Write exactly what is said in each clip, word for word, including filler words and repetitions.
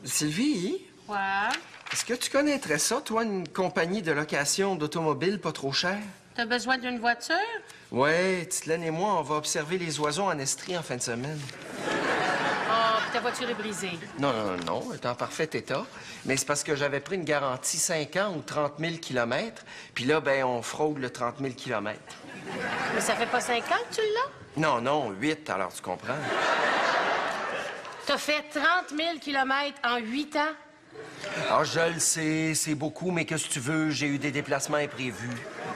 Sylvie? Ouais? Est-ce que tu connaîtrais ça, toi, une compagnie de location d'automobile pas trop chère? T'as besoin d'une voiture? Ouais, Titelaine et moi, on va observer les oiseaux en Estrie en fin de semaine. Oh, puis ta voiture est brisée. Non, non, non, non, elle est en parfait état. Mais c'est parce que j'avais pris une garantie cinq ans ou trente mille kilomètres. Puis là, ben, on fraude le trente mille kilomètres. Mais ça fait pas cinq ans que tu l'as? Non, non, huit, alors tu comprends. T'as fait trente mille kilomètres en huit ans? Ah, je le sais, c'est beaucoup, mais qu'est-ce que tu veux? J'ai eu des déplacements imprévus.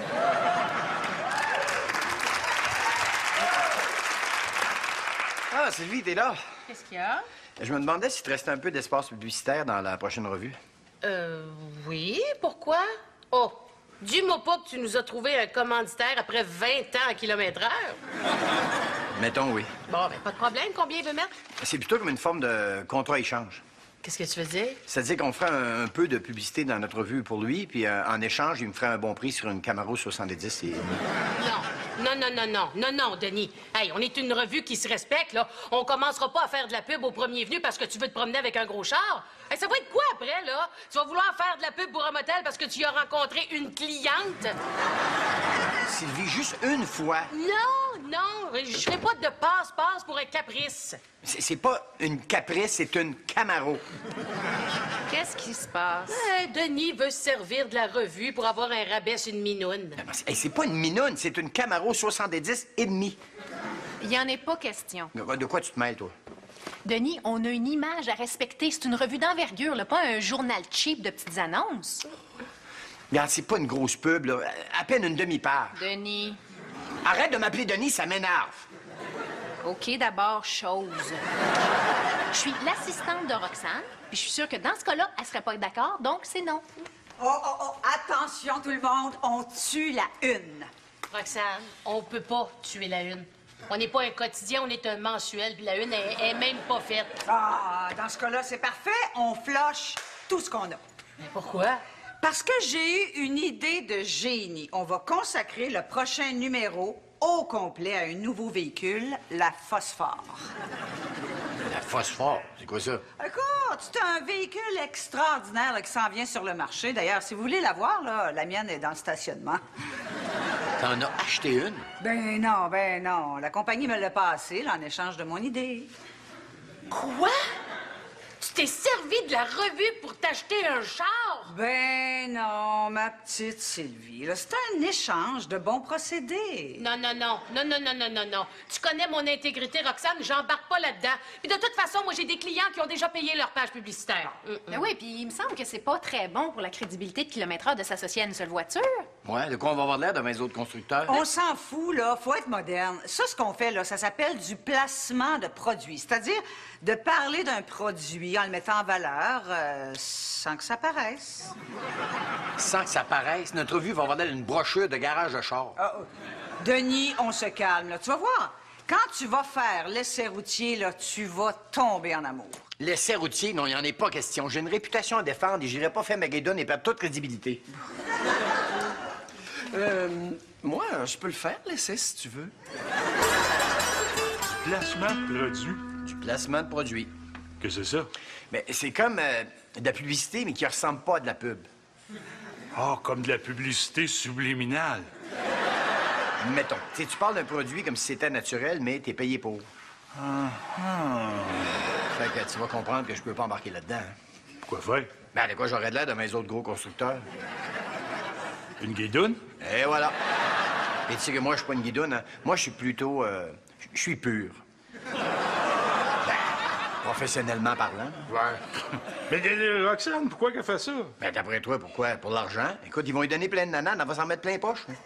Ah, Sylvie, t'es là? Qu'est-ce qu'il y a? Je me demandais s'il te restait un peu d'espace publicitaire dans la prochaine revue. Euh, oui, pourquoi? Oh, dis-moi pas que tu nous as trouvé un commanditaire après vingt ans à kilomètre heure. Mettons oui. Bon, ben, pas de problème. Combien il veut mettre? C'est plutôt comme une forme de contrat-échange. Qu'est-ce que tu veux dire? C'est-à-dire qu'on ferait un, un peu de publicité dans notre revue pour lui, puis euh, en échange, il me ferait un bon prix sur une Camaro soixante-dix et... Non, non, non, non, non, non, non, Denis. Hey, on est une revue qui se respecte, là. On commencera pas à faire de la pub au premier venu parce que tu veux te promener avec un gros char. Hey, ça va être quoi après, là? Tu vas vouloir faire de la pub pour un motel parce que tu y as rencontré une cliente? Sylvie, juste une fois. Non, non, je ferai pas de passe-passe pour un caprice. C'est c'est pas une caprice, c'est une Camaro. Qu'est-ce qui se passe? Hey, Denis veut se servir de la revue pour avoir un rabais sur une minoune. Hey, c'est pas une minoune, c'est une Camaro soixante-dix et demi. Il y en est pas question. De, de quoi tu te mêles, toi? Denis, on a une image à respecter. C'est une revue d'envergure, là, pas un journal cheap de petites annonces. Regarde, c'est pas une grosse pub, là. À peine une demi-page. Denis. Arrête de m'appeler Denis, ça m'énerve. OK, d'abord, chose. Je suis l'assistante de Roxane, puis je suis sûre que dans ce cas-là, elle serait pas d'accord, donc c'est non. Oh, oh, oh, attention tout le monde, on tue la une. Roxane, on peut pas tuer la une. On n'est pas un quotidien, on est un mensuel, puis la une est, est même pas faite. Ah, dans ce cas-là, c'est parfait, on floche tout ce qu'on a. Mais pourquoi? Parce que j'ai eu une idée de génie. On va consacrer le prochain numéro au complet à un nouveau véhicule, la Phosphore. La phosphore, c'est quoi ça? Écoute, c'est un véhicule extraordinaire là, qui s'en vient sur le marché. D'ailleurs, si vous voulez la voir, là, la mienne est dans le stationnement. T'en as acheté une? Ben non, ben non. La compagnie me l'a passé là, en échange de mon idée. Quoi? Tu t'es servi de la revue pour t'acheter un char? Ben non, ma petite Sylvie. là, C'est un échange de bons procédés. Non, non, non, non, non, non, non, non, non. Tu connais mon intégrité, Roxane, j'embarque pas là-dedans. Puis de toute façon, moi, j'ai des clients qui ont déjà payé leur page publicitaire. Mm, mm. Ben oui, puis il me semble que c'est pas très bon pour la crédibilité de kilomètre heure de s'associer à une seule voiture. Ouais, de quoi on va avoir l'air devant les autres constructeurs? On s'en fout, là. Faut être moderne. Ça, ce qu'on fait, là, ça s'appelle du placement de produit. C'est-à-dire de parler d'un produit en le mettant en valeur euh, sans que ça paraisse. Sans que ça paraisse, notre revue va avoir l'air d'une brochure de garage de char. Ah, oh. Denis, on se calme, là. Tu vas voir. Quand tu vas faire l'essai routier, là, tu vas tomber en amour. L'essai routier, non, il n'y en est pas question. J'ai une réputation à défendre et j'irai pas faire Maguedon et perdre toute crédibilité. Euh, moi, je peux le faire, l'essai, si tu veux. Placement de produit. Du placement de produit. Que c'est ça? Mais c'est comme euh, de la publicité, mais qui ressemble pas à de la pub. Ah, comme de la publicité subliminale. Mettons, tu sais, tu parles d'un produit comme si c'était naturel, mais t'es payé pour. Ah, ah. Fait que tu vas comprendre que je peux pas embarquer là-dedans. hein. Pourquoi faire? Ben, de quoi j'aurais de l'air de mes autres gros constructeurs? Une guidoune? Et voilà. Et tu sais que moi, je suis pas une guidoune, hein. Moi, je suis plutôt... euh, Je suis pur. Ben, professionnellement parlant. Ouais. Mais euh, Roxane, pourquoi qu'elle fait ça? Ben, d'après toi, pourquoi? Pour l'argent? Écoute, ils vont lui donner plein de nananes, elle va s'en mettre plein les poches. hein.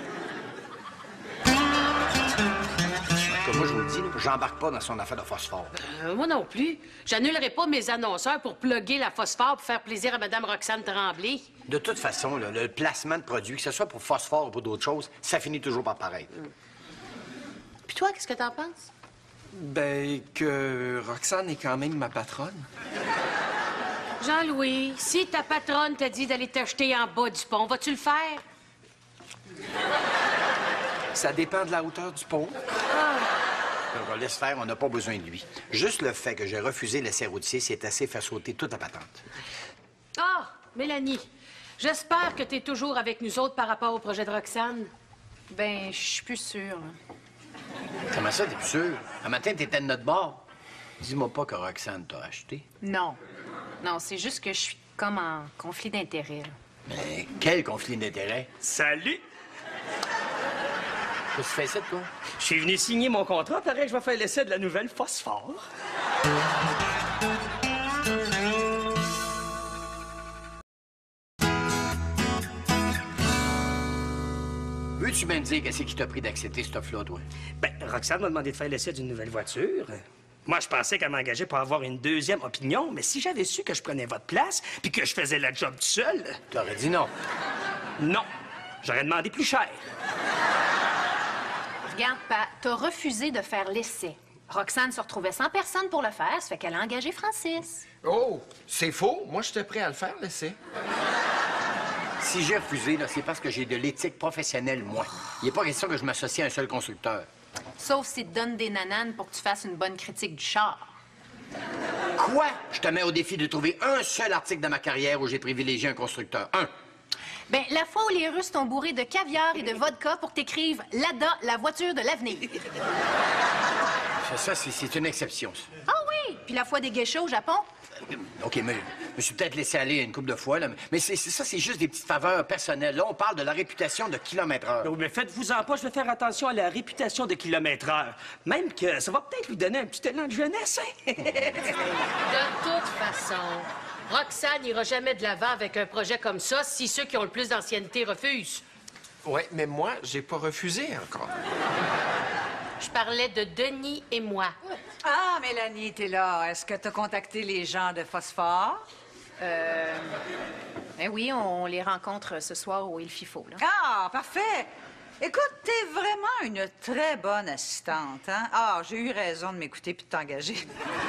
Comme moi, je vous le dis, là, j'embarque pas dans son affaire de phosphore. Euh, moi non plus. J'annulerai pas mes annonceurs pour plugger la phosphore pour faire plaisir à Mme Roxane Tremblay. De toute façon, là, le placement de produits, que ce soit pour phosphore ou pour d'autres choses, ça finit toujours par paraître. Puis toi, qu'est-ce que t'en penses? Ben, que Roxane est quand même ma patronne. Jean-Louis, si ta patronne t'a dit d'aller t'acheter en bas du pont, vas-tu le faire? Ça dépend de la hauteur du pont. On laisse faire, on n'a pas besoin de lui. Juste le fait que j'ai refusé l'essai routier, c'est assez fait sauter toute la patente. Ah, Mélanie, j'espère que tu es toujours avec nous autres par rapport au projet de Roxane. Ben, je suis plus sûre. là. Comment ça, t'es plus sûr? Un matin, t'étais de notre bord. Dis-moi pas que Roxane t'a acheté. Non. Non, c'est juste que je suis comme en conflit d'intérêts. là. Mais quel conflit d'intérêts? Salut! Qu'est-ce que tu fais ça, toi? Je suis venu signer mon contrat, pareil, je vais faire l'essai de la nouvelle phosphore. Veux-tu bien me dire qu'est-ce qui t'a pris d'accepter cette offre-là, toi? Ben, Roxane m'a demandé de faire l'essai d'une nouvelle voiture. Moi, je pensais qu'elle m'engageait pour avoir une deuxième opinion, mais si j'avais su que je prenais votre place puis que je faisais la job tout seul, T'aurais dit non. non. J'aurais demandé plus cher. Regarde, Pat, t'as refusé de faire l'essai. Roxane se retrouvait sans personne pour le faire, ça fait qu'elle a engagé Francis. Oh, c'est faux. Moi, j'étais prêt à le faire, l'essai. Si j'ai refusé, là, c'est parce que j'ai de l'éthique professionnelle, moi. Il n'est pas question que je m'associe à un seul constructeur. Sauf si te donne des nananes pour que tu fasses une bonne critique du char. Quoi? Je te mets au défi de trouver un seul article de ma carrière où j'ai privilégié un constructeur. Un. Ben, la fois où les Russes t'ont bourré de caviar et de vodka pour que t'écrives « Lada, la voiture de l'avenir ». Ça, ça c'est, c'est une exception, ça. Ah oui! Puis la fois des geishas au Japon. OK, mais je me suis peut-être laissé aller une couple de fois, là, mais c'est, c'est ça, c'est juste des petites faveurs personnelles. Là, on parle de la réputation de kilomètre-heure. Oh, mais faites-vous-en pas, je vais faire attention à la réputation de kilomètre-heure. Même que ça va peut-être lui donner un petit élan de jeunesse, hein? De toute façon, Roxane n'ira jamais de l'avant avec un projet comme ça si ceux qui ont le plus d'ancienneté refusent. Oui, mais moi, j'ai pas refusé encore. Je parlais de Denis et moi. Ah, Mélanie, t'es là. Est-ce que t'as contacté les gens de Phosphore? Euh... Ben oui, on les rencontre ce soir au Il Fifo, là. Ah, parfait. Écoute, t'es vraiment une très bonne assistante, hein? Ah, j'ai eu raison de m'écouter puis de t'engager.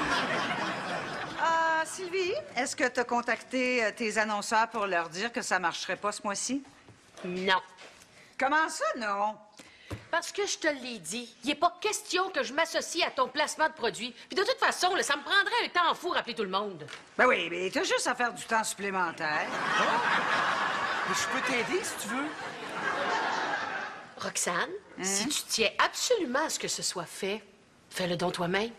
Ah, Sylvie, est-ce que t'as contacté euh, tes annonceurs pour leur dire que ça marcherait pas ce mois-ci? Non. Comment ça, non? Parce que je te l'ai dit, il n'est pas question que je m'associe à ton placement de produit. Puis de toute façon, là, ça me prendrait un temps fou rappeler tout le monde. Ben oui, mais t'as juste à faire du temps supplémentaire. Mais je peux t'aider si tu veux. Roxane, si tu tiens absolument à ce que ce soit fait, fais-le donc toi-même.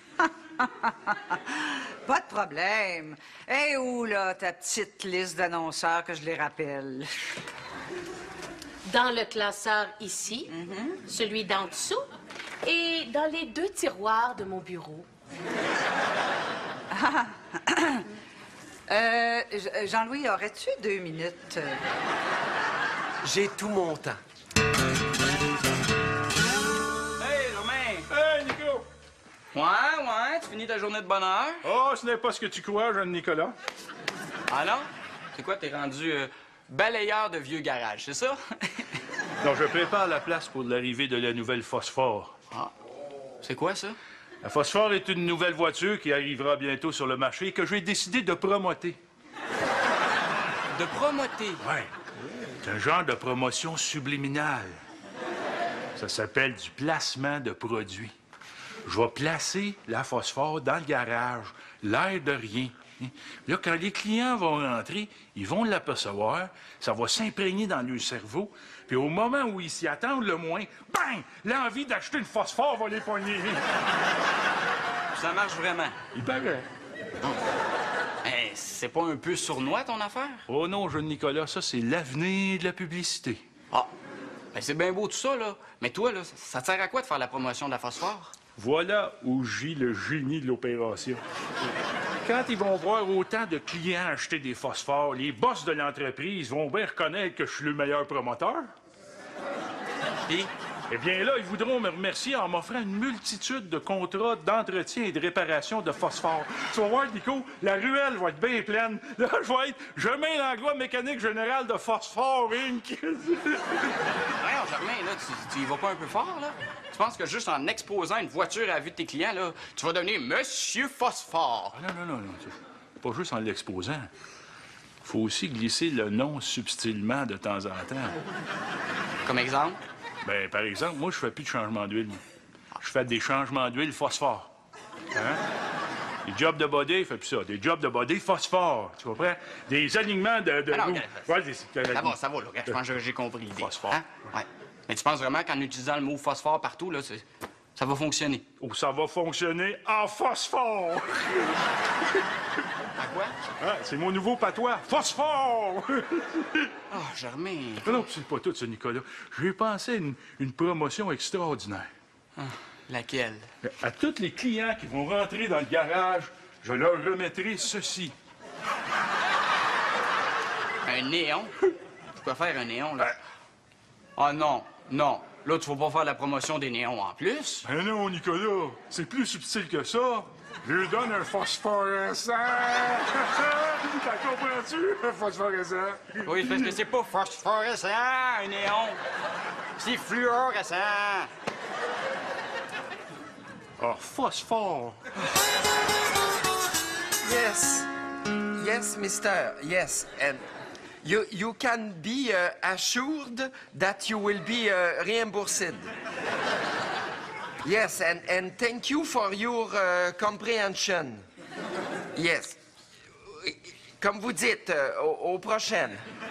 Pas de problème. Eh où, là, ta petite liste d'annonceurs que je les rappelle? Dans le classeur ici, celui d'en dessous, et dans les deux tiroirs de mon bureau. Euh, J- Jean-Louis, aurais-tu deux minutes? J'ai tout mon temps. Hey, Romain! Hey, Nico! Ouais, ouais, tu finis ta journée de bonne heure? Oh, ce n'est pas ce que tu crois, jeune Nicolas. Ah non? C'est quoi, t'es rendu euh, balayeur de vieux garage, c'est ça? Non, je prépare la place pour l'arrivée de la nouvelle Phosphore. Ah. C'est quoi, ça? La Phosphore est une nouvelle voiture qui arrivera bientôt sur le marché et que j'ai décidé de promoter. De promoter? Ouais. C'est un genre de promotion subliminale. Ça s'appelle du placement de produits. Je vais placer la Phosphore dans le garage, l'air de rien. Là, quand les clients vont rentrer, ils vont l'apercevoir, ça va s'imprégner dans leur cerveau, puis au moment où ils s'y attendent le moins, bang! L'envie d'acheter une Phosphore va les poigner. Ça marche vraiment. Il paraît. Hey, c'est pas un peu sournois, ton affaire? Oh non, jeune Nicolas, ça, c'est l'avenir de la publicité. Ah, ben c'est bien beau tout ça, là. Mais toi, là, ça te sert à quoi de faire la promotion de la phosphore? Voilà où gît le génie de l'opération. Quand ils vont voir autant de clients acheter des phosphores, les boss de l'entreprise vont bien reconnaître que je suis le meilleur promoteur. Puis, Eh bien là, ils voudront me remercier en m'offrant une multitude de contrats d'entretien et de réparation de phosphore. Tu vas voir, Nico, la ruelle va être bien pleine. Là, je vais être « Je mets l'englois mécanique général de Phosphore Inc » voyons, Germain, là, tu, tu y vas pas un peu fort, là? Tu penses que juste en exposant une voiture à la vue de tes clients, là, tu vas devenir Monsieur Phosphore? Ah, non, non, non, non. c'est Pas juste en l'exposant. Faut aussi glisser le nom subtilement de temps en temps. Comme exemple? Ben, par exemple, moi, je fais plus de changement d'huile. je fais des changements d'huile phosphore. Hein? Des jobs de body, il fait plus ça. Des jobs de body phosphore, tu comprends? Des alignements de... de Ah non, roues. regarde, Ouais, des- Ça va, ça va, là. Regarde, je pense que j'ai compris l'idée. Phosphore. Hein? Ouais. Mais tu penses vraiment qu'en utilisant le mot phosphore partout, là, c'est- ça va fonctionner? Ou ça va fonctionner en phosphore. À quoi? Hein? C'est mon nouveau patois. Phosphore! Ah, oh, Germain. Non, non, c'est pas tout, ça, Nicolas. J'ai pensé à une, une promotion extraordinaire. Ah, laquelle? À tous les clients qui vont rentrer dans le garage, je leur remettrai ceci. Un néon? Pourquoi faire un néon, là? Ah non, non. Là, tu vas pas faire la promotion des néons en plus? Ben non, Nicolas, c'est plus subtil que ça. Je lui donne un phosphorescent. T'as comprends-tu? Un phosphorescent. Oui, parce que c'est pas phosphorescent, un néon. C'est fluorescent. Ah, phosphore. Yes. Yes, mister. Yes. And you, you can be uh, assured that you will be uh, reimbursed. Yes, and, and thank you for your uh, comprehension. Yes. Comme vous dites, euh, au, au prochain.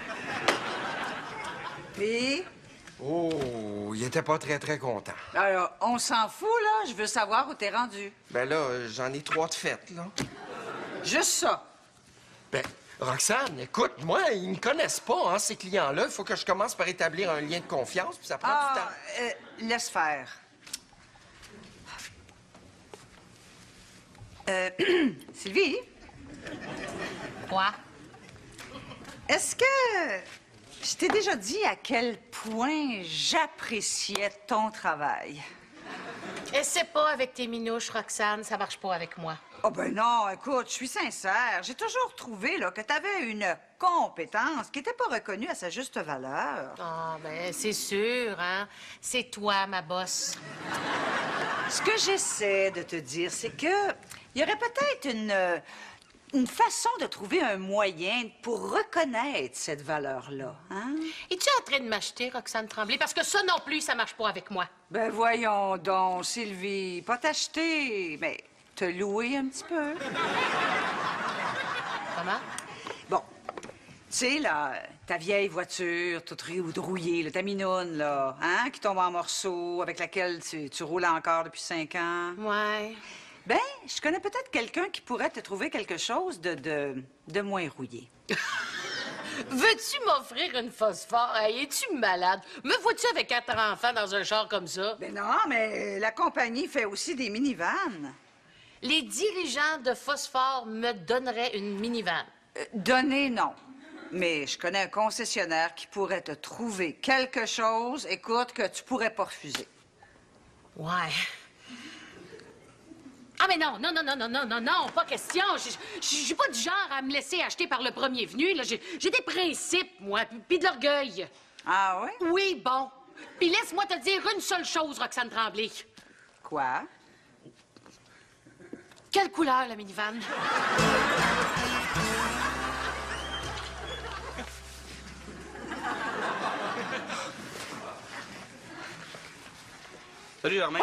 Puis, Oh, il était pas très, très content. alors, on s'en fout, là. Je veux savoir où t'es rendu. Ben là, euh, j'en ai trois de faites, là. Juste ça. Ben, Roxane, écoute, moi, ils me connaissent pas, hein, ces clients-là. Il faut que je commence par établir un lien de confiance, puis ça prend du Ah, temps. euh, laisse faire. Euh, Sylvie, Quoi? est-ce que je t'ai déjà dit à quel point j'appréciais ton travail? Essaie pas avec tes minouches, Roxane, ça marche pas avec moi. Oh ben non, écoute, je suis sincère. J'ai toujours trouvé là, que t'avais une compétence qui n'était pas reconnue à sa juste valeur. Ah, ben, c'est sûr, hein? C'est toi, ma bosse. Ce que j'essaie de te dire, c'est que il y aurait peut-être une, euh, une façon de trouver un moyen pour reconnaître cette valeur-là, hein? Es-tu en train de m'acheter, Roxane Tremblay? Parce que ça non plus, ça marche pas avec moi. Ben voyons donc, Sylvie, pas t'acheter, mais te louer un petit peu. Comment? Bon, tu sais, là, ta vieille voiture toute rouillée, là, ta minoune, là, hein, qui tombe en morceaux, avec laquelle tu, tu roules encore depuis cinq ans. Ouais. Ben, je connais peut-être quelqu'un qui pourrait te trouver quelque chose de, de, de moins rouillé. Veux-tu m'offrir une phosphore? Hey, es-tu malade? Me vois-tu avec quatre enfants dans un char comme ça? Ben non, mais la compagnie fait aussi des minivans. Les dirigeants de phosphore me donneraient une minivan. Euh, donner, non. Mais je connais un concessionnaire qui pourrait te trouver quelque chose, écoute, que tu pourrais pas refuser. Ouais. Ah, mais non, non, non, non, non, non, non, non, pas question. Je je suis pas du genre à me laisser acheter par le premier venu. Là, j'ai j'ai des principes, moi, puis- puis de l'orgueil. Ah oui? Oui, bon. Puis laisse-moi te dire une seule chose, Roxane Tremblay. Quoi? Quelle couleur, la minivan? Salut, Germain.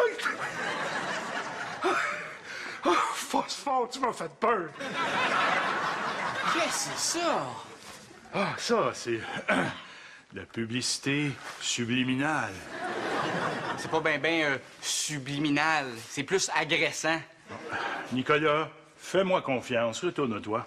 Ah, phosphore, tu m'as fait peur. Qu'est-ce que c'est ça? Ah, ça, c'est la publicité subliminale. C'est pas bien, bien subliminal. C'est plus agressant. Nicolas, fais-moi confiance, retourne-toi.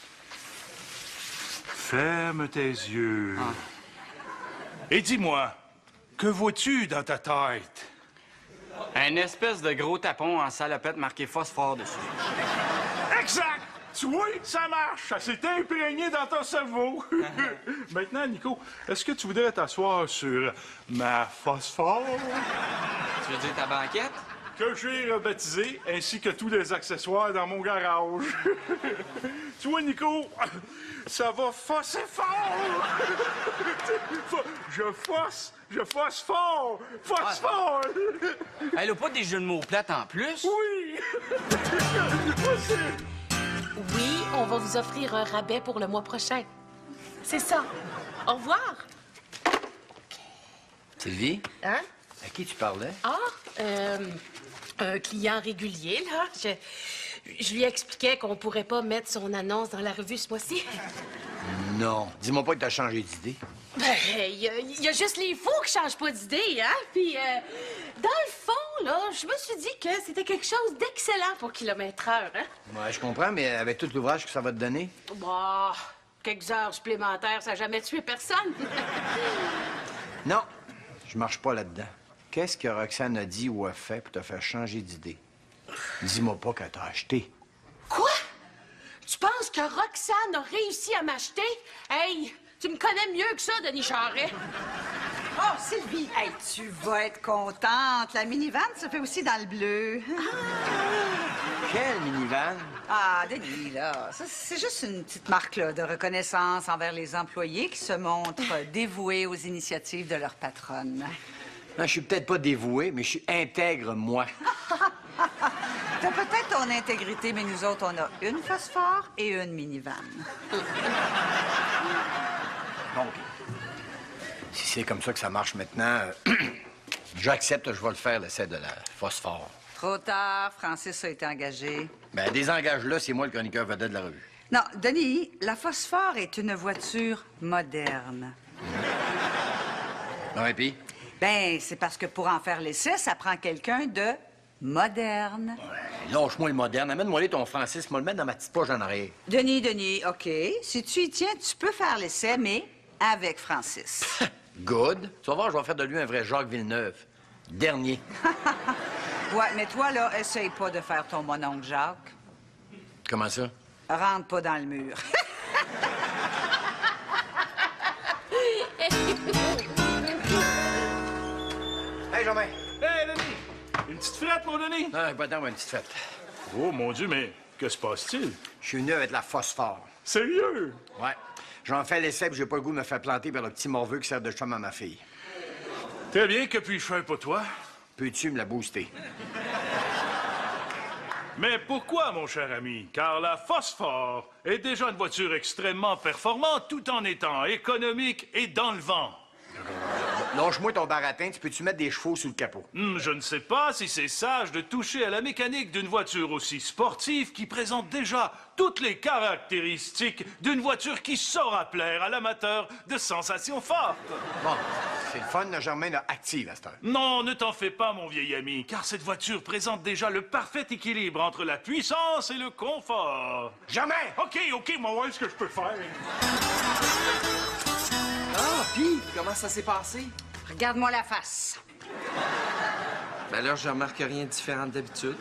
Ferme tes yeux. Ah. Et dis-moi, que vois-tu dans ta tête? Un espèce de gros tapon en salopette marqué phosphore dessus. Exact! Tu vois, ça marche! Ça s'est imprégné dans ton cerveau. Maintenant, Nico, est-ce que tu voudrais t'asseoir sur ma phosphore Tu veux dire ta banquette? que j'ai rebaptisée, ainsi que tous les accessoires dans mon garage? Tu vois, Nico, ça va fosser fort! Je fosse, je fosse fort! Fosse fort! Elle a pas des jeux de mots plates en plus? Oui! Oui, on va vous offrir un rabais pour le mois prochain. C'est ça. Au revoir. Sylvie, Hein? à qui tu parlais? Ah, euh, un client régulier, là. Je, je lui expliquais qu'on pourrait pas mettre son annonce dans la revue ce mois-ci. Non. Dis-moi pas que t'as changé d'idée. Ben, il y, a- y a juste les fous qui changent pas d'idée, hein? Puis, euh, dans le fond, là, je me suis dit que c'était quelque chose d'excellent pour kilomètre heure, hein? Ouais, je comprends, mais avec tout l'ouvrage que ça va te donner. Bah, quelques heures supplémentaires, ça n'a jamais tué personne. Non, je marche pas là-dedans. Qu'est-ce que Roxane a dit ou a fait pour te faire changer d'idée? Dis-moi pas qu'elle t'a acheté. Quoi? Tu penses que Roxane a réussi à m'acheter? Hey, tu me connais mieux que ça, Denis Charret. Oh, Sylvie, hey, tu vas être contente. La minivan se fait aussi dans le bleu. Quelle minivan? Ah, Denis, là, ça, c'est juste une petite marque là, de reconnaissance envers les employés qui se montrent dévoués aux initiatives de leur patronne. Non, je suis peut-être pas dévoué, mais je suis intègre, moi. T'as peut-être ton intégrité, mais nous autres, on a une phosphore et une minivan. Donc, si c'est comme ça que ça marche maintenant, euh, j'accepte, je vais le faire, l'essai de la phosphore. Trop tard, Francis a été engagé. Ben, désengage-là, c'est moi le chroniqueur vedette de la revue. Non, Denis, la phosphore est une voiture moderne. Ouais, puis? Ben, c'est parce que pour en faire l'essai, ça prend quelqu'un de moderne. Lâche-moi le moderne. Amène-moi ton Francis, moi le mettre dans ma petite poche en arrière. Denis, Denis, OK. Si tu y tiens, tu peux faire l'essai, mais avec Francis. Good. Tu vas voir, je vais faire de lui un vrai Jacques Villeneuve. Dernier. Ouais, mais toi, là, essaye pas de faire ton mononcle Jacques. Comment ça? Rentre pas dans le mur. Hey, Germain! Hé, Denis! Une petite frette, mon Denis? Non, pas dans une petite fête. Oh, mon Dieu, mais que se passe-t-il? Je suis venu avec de la phosphore. Sérieux? Ouais. J'en fais l'essai, puis j'ai pas le goût de me faire planter par le petit morveux qui sert de chum à ma fille. Très bien, que puis-je faire pour toi? Peux-tu me la booster? Mais pourquoi, mon cher ami? Car la phosphore est déjà une voiture extrêmement performante tout en étant économique et dans le vent. Lâche-moi ton baratin, tu peux-tu mettre des chevaux sous le capot? Hmm, je ne sais pas si c'est sage de toucher à la mécanique d'une voiture aussi sportive qui présente déjà toutes les caractéristiques d'une voiture qui saura plaire à l'amateur de sensations fortes. Bon, c'est le fun, le Germain a active à cette heure. Non, ne t'en fais pas, mon vieil ami, car cette voiture présente déjà le parfait équilibre entre la puissance et le confort. Germain! OK, OK, moi, ouais, ce que je peux faire. Ah, puis, comment ça s'est passé? Regarde-moi la face. Ben là, je remarque rien de différent d'habitude.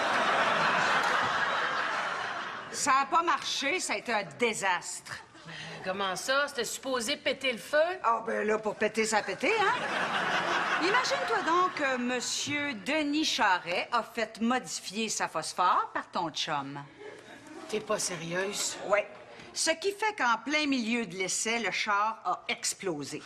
Ça a pas marché, ça a été un désastre. Comment ça? C'était supposé péter le feu? Ah, ben là, pour péter, ça a pété, hein? Imagine-toi donc que Monsieur Denis Charret a fait modifier sa phosphore par ton chum. T'es pas sérieuse? Oui. Ce qui fait qu'en plein milieu de l'essai, le char a explosé.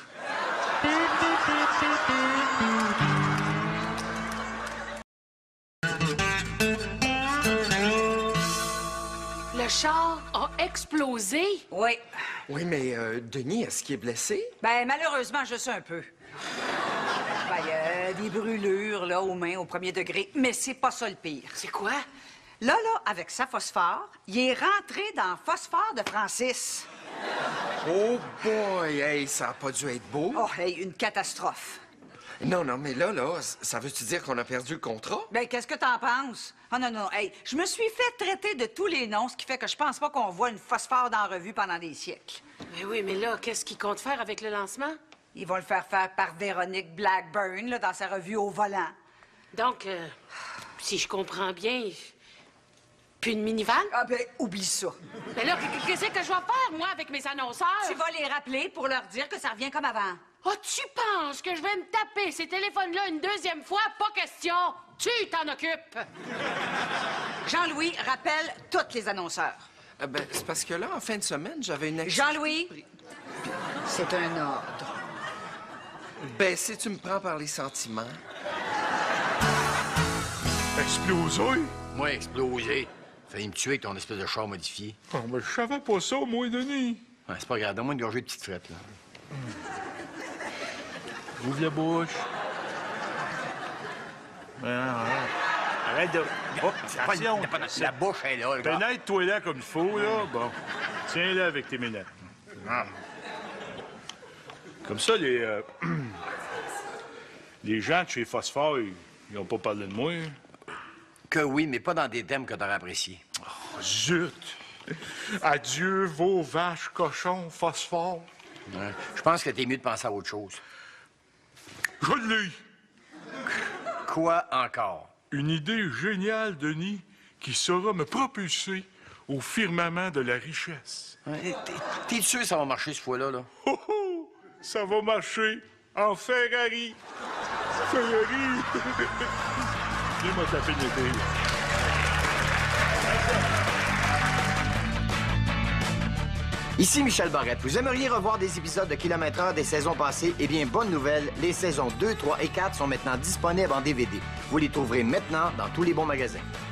Le char a explosé? Oui. Oui, mais euh, Denis, est-ce qu'il est blessé? Ben, malheureusement, juste un peu. Ben, il y a des brûlures, là, aux mains, au premier degré. Mais c'est pas ça le pire. C'est quoi? Là, là, avec sa phosphore, il est rentré dans le phosphore de Francis. Oh boy, hey, ça a pas dû être beau. Oh, hey, une catastrophe. Non, non, mais là, là, ça veut-tu dire qu'on a perdu le contrat? Ben, qu'est-ce que t'en penses? Ah non, non, hey, je me suis fait traiter de tous les noms, ce qui fait que je pense pas qu'on voit une phosphore dans la revue pendant des siècles. Mais oui, mais là, qu'est-ce qu'il compte faire avec le lancement? Ils vont le faire faire par Véronique Blackburn, là, dans sa revue Au volant. Donc, euh, si je comprends bien, puis une minivan? Ah ben, oublie ça. Mais là, qu'est-ce que je vais faire, moi, avec mes annonceurs? Tu vas les rappeler pour leur dire que ça revient comme avant. Oh, tu penses que je vais me taper ces téléphones-là une deuxième fois? Pas question. Tu t'en occupes. Jean-Louis, rappelle tous les annonceurs. Euh, ben, c'est parce que là, en fin de semaine, j'avais une... Jean-Louis, c'est un ordre. Ben, si tu me prends par les sentiments... Explosé? Moi, explosé. Failli me tuer avec ton espèce de char modifié. Oh, mais je savais pas ça, moi, Denis. Ouais, c'est pas grave, donne-moi une gorgée de petite frette, là. Ouvre la bouche. Ben, Arrête de... Oh, C'est pas, attention. la, pas- la bouche est là, le gars. Pénètre-toi là comme il faut, là. Bon. Tiens-la avec tes ménettes. Comme ça, les... euh, les gens de chez Phosphore, ils n'ont pas parlé de moi. Que oui, mais pas dans des thèmes que t'aurais appréciés. Oh, zut! Adieu, vos vaches, cochons, phosphore. Ouais. Je pense que t'es mieux de penser à autre chose. Je l'ai! Quoi encore? Une idée géniale, Denis, qui saura me propulser au firmament de la richesse. Ouais, t'es- T'es sûr que ça va marcher ce fois-là, là? Oh oh! Ça va marcher en Ferrari! Ferrari! Viens-moi taper l'été. Ici Michel Barrette. Vous aimeriez revoir des épisodes de Kilomètre Heure des saisons passées? Eh bien, bonne nouvelle, les saisons deux, trois et quatre sont maintenant disponibles en D V D. Vous les trouverez maintenant dans tous les bons magasins.